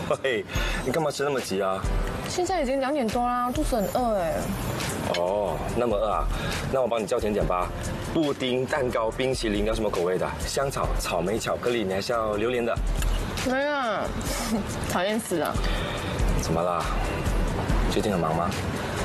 喂，你干嘛吃那么急啊？ 现在已经2点多啦，肚子很饿哎。 哦，那么饿啊？那我帮你叫甜点吧。布丁、蛋糕、冰淇淋，要什么口味的？香草、草莓、巧克力，你还是要榴莲的？ 没有，讨厌死了。 怎么啦？最近很忙吗？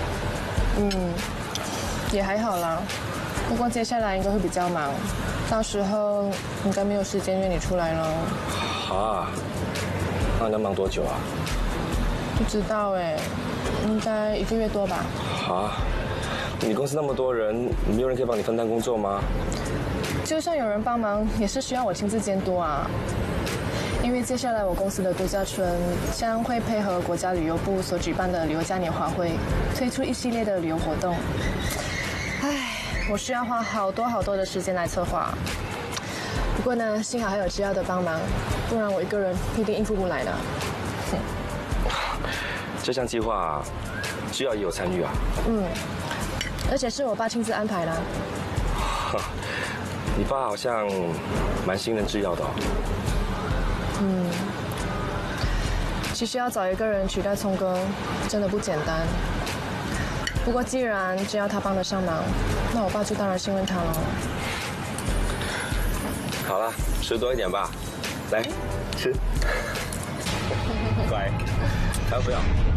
也还好啦。不过接下来应该会比较忙，到时候应该没有时间约你出来了。 啊，那你要忙多久啊？ 不知道哎，应该1个月多吧。 啊，你公司那么多人，没有人可以帮你分担工作吗？ 就算有人帮忙，也是需要我亲自监督啊。因为接下来我公司的度假村将会配合国家旅游部所举办的旅游嘉年华会，推出一系列的旅游活动。唉，我需要花好多的时间来策划。不过呢，幸好还有知耀的帮忙，不然我一个人一定应付不来的。 这项计划，知耀也有参与啊？ 而且是我爸亲自安排的。 你爸好像蛮信任知耀的哦。 其实要找一个人取代聪哥，真的不简单。不过既然知耀他帮得上忙，那我爸就当然信任他了。 好了，吃多一点吧，来吃。乖，还要不要？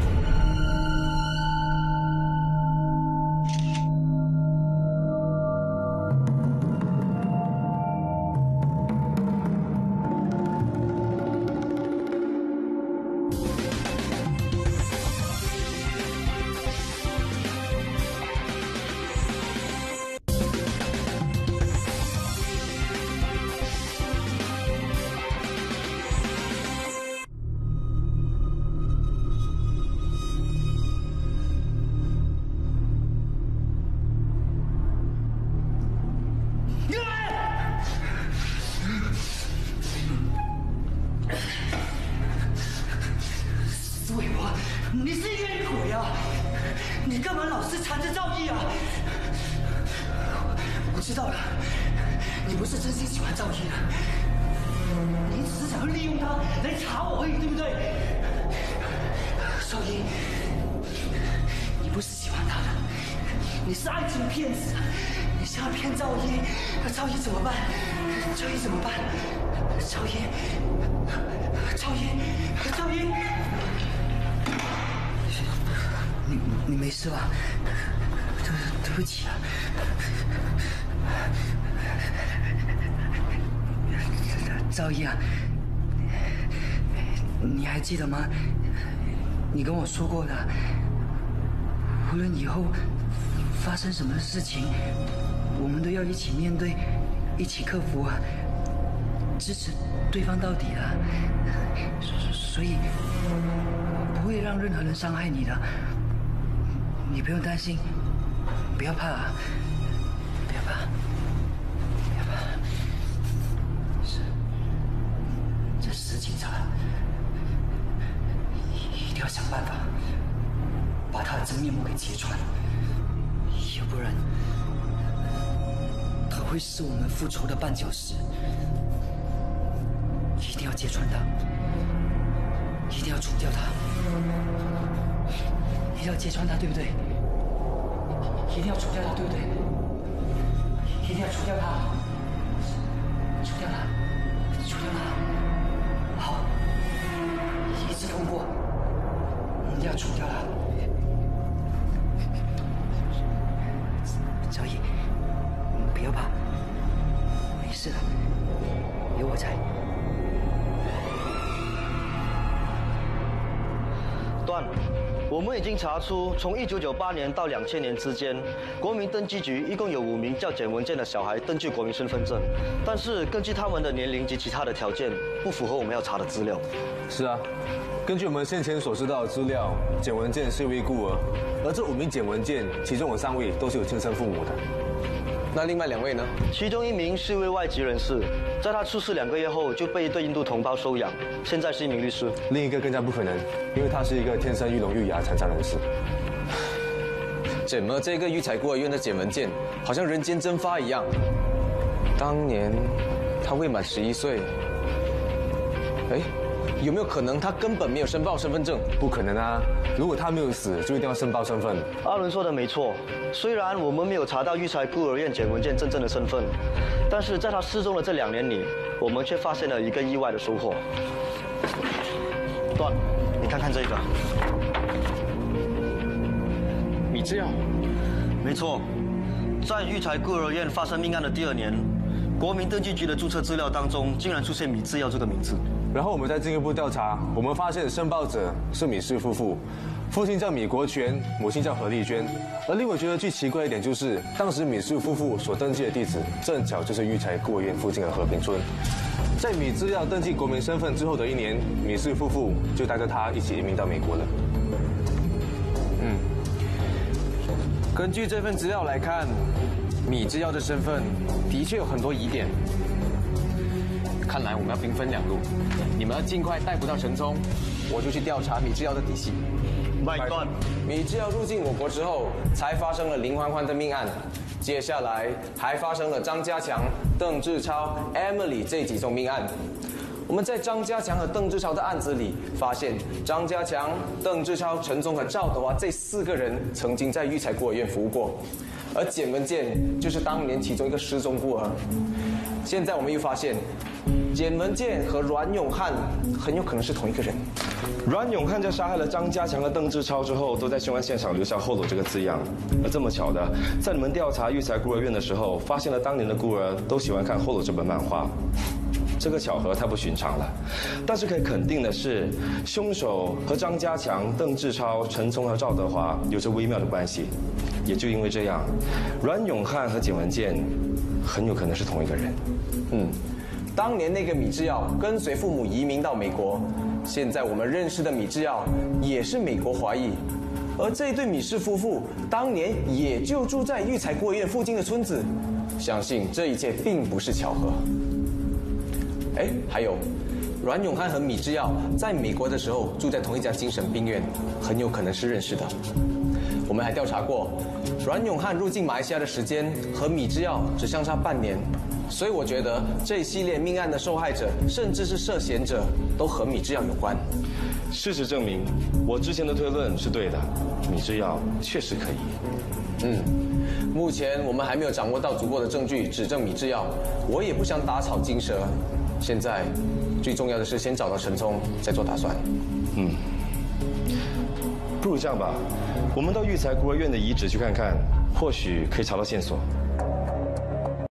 你是冤鬼啊！你干嘛老是缠着赵毅啊？我知道了，你不是真心喜欢赵毅的，你只是想要利用他来查我而已，对不对？赵毅，你不是喜欢他的，你是爱情骗子，你想要骗赵毅，赵毅怎么办？赵毅怎么办？赵毅，赵毅，赵毅。你没事吧？对不起啊。赵毅啊，你还记得吗？你跟我说过的，无论以后发生什么事情，我们都要一起面对，一起克服，支持对方到底的。所以不会让任何人伤害你的。你不用担心，不要怕啊，不要怕，不要怕。是，这死警察一定要想办法把他的真面目给揭穿，要不然他会是我们复仇的绊脚石。一定要揭穿他，一定要除掉他。一定要揭穿他，对不对？一定要除掉他，对不对？一定要除掉他，除掉他，除掉他。好，一致通过。一定要除掉他。赵毅，不要怕，没事的，有我在。 段。我们已经查出，从1998年到2000年之间，国民登记局一共有5名叫简文健的小孩登记国民身份证，但是根据他们的年龄及其他的条件，不符合我们要查的资料。 是啊，根据我们先前所知道的资料，简文健是一位孤儿，而这5名简文健，其中有3位都是有亲生父母的。 那另外2位呢？ 其中1名是一位外籍人士，在他出事2个月后就被一对印度同胞收养，现在是一名律师。 另一个更加不可能，因为他是一个天生玉聋玉哑的残障人士。 怎么这个育才孤儿院的简文健，好像人间蒸发一样？当年他未满11岁，哎， 有没有可能他根本没有申报身份证？ 不可能啊！如果他没有死，就一定要申报身份。 阿伦说的没错，虽然我们没有查到育才孤儿院简文健真正的身份，但是在他失踪的这2年里，我们却发现了一个意外的收获。段，你看看这个， 米制药。 没错，在育才孤儿院发生命案的第2年，国民登记局的注册资料当中竟然出现米制药这个名字。 然后我们再进一步调查，我们发现申报者是米氏夫妇，父亲叫米国权，母亲叫何丽娟。而令我觉得最奇怪一点就是，当时米氏夫妇所登记的地址正巧就是育才孤儿院附近的和平村。在米制药登记国民身份之后的1年，米氏夫妇就带着他一起移民到美国了。 根据这份资料来看，米制药的身份的确有很多疑点。看来我们要兵分2路，你们要尽快逮捕到陈聪，我就去调查米制药的底细。 My God！ 米制药入境我国之后，才发生了林欢欢的命案，接下来还发生了张家强、邓志超、Emily 这几宗命案。我们在张家强和邓志超的案子里发现，张家强、邓志超、陈聪和赵德华这4个人曾经在育才孤儿院服务过，而简文健就是当年其中一个失踪孤儿。现在我们又发现，简文健和阮永汉很有可能是同一个人。 阮永汉在杀害了张家强和邓志超之后，都在凶案现场留下后裸这个字样。而这么巧的，在你们调查育才孤儿院的时候，发现了当年的孤儿都喜欢看后裸这本漫画。这个巧合太不寻常了，但是可以肯定的是，凶手和张家强、邓志超、陈聪和赵德华有着微妙的关系。也就因为这样，阮永汉和简文健很有可能是同一个人。 当年那个米制药跟随父母移民到美国，现在我们认识的米制药也是美国华裔，而这对米氏夫妇当年也就住在育才孤儿院附近的村子，相信这一切并不是巧合。还有，阮永汉和米制药在美国的时候住在同一家精神病院，很有可能是认识的。我们还调查过，阮永汉入境马来西亚的时间和米制药只相差半年，所以我觉得这一系列命案的受害者，甚至是涉嫌者，都和米制药有关。 事实证明，我之前的推论是对的，米制药确实可疑。 目前我们还没有掌握到足够的证据指证米制药，我也不想打草惊蛇。现在最重要的是先找到陈聪，再做打算。 不如这样吧，我们到育才孤儿院的遗址去看看，或许可以查到线索。